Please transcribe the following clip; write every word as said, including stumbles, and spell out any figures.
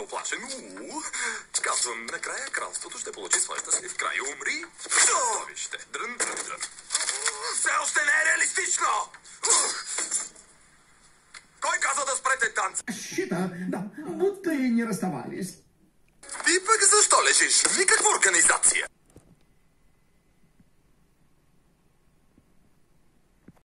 плаше. Ну, казвам, накрая кралството ще получи своята си в края умри. Чудовище. Дрън, дрън, дрън. Все още не е реалистично! Кой каза да спрете танца? Счета, да, будто и не расставались. И пък защо лежиш? Никаква организация.